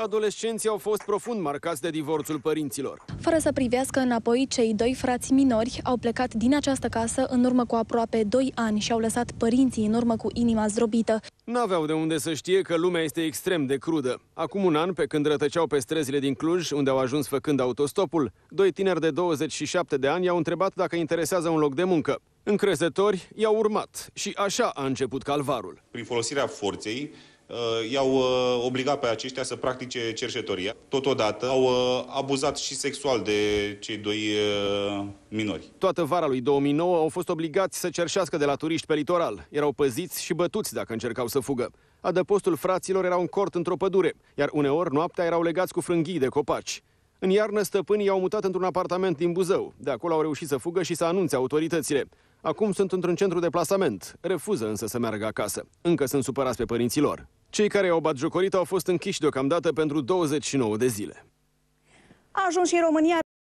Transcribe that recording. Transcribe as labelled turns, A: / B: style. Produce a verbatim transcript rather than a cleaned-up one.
A: adolescenții au fost profund marcați de divorțul părinților.
B: Fără să privească înapoi, cei doi frați minori au plecat din această casă în urmă cu aproape doi ani și au lăsat părinții în urmă cu inima zdrobită.
A: N-aveau de unde să știe că lumea este extrem de crudă. Acum un an, pe când rătăceau pe străzile din Cluj, unde au ajuns făcând autostopul, doi tineri de douăzeci și șapte de ani i-au întrebat dacă interesează un loc de muncă. Încrezători i-au urmat și așa a început calvarul.
C: Prin folosirea forței, i-au obligat pe aceștia să practice cerșetoria. Totodată au abuzat și sexual de cei doi minori.
A: Toată vara lui două mii nouă au fost obligați să cerșească de la turiști pe litoral. Erau păziți și bătuți dacă încercau să fugă. Adăpostul fraților era un cort într-o pădure, iar uneori noaptea erau legați cu frânghii de copaci. În iarnă, stăpânii i-au mutat într-un apartament din Buzău. De acolo au reușit să fugă și să anunțe autoritățile. Acum sunt într-un centru de plasament. Refuză însă să meargă acasă. Încă sunt supărați pe părinții lor. Cei care i-au batjocorit au fost închiși deocamdată pentru douăzeci și nouă de zile.
D: A ajuns și în România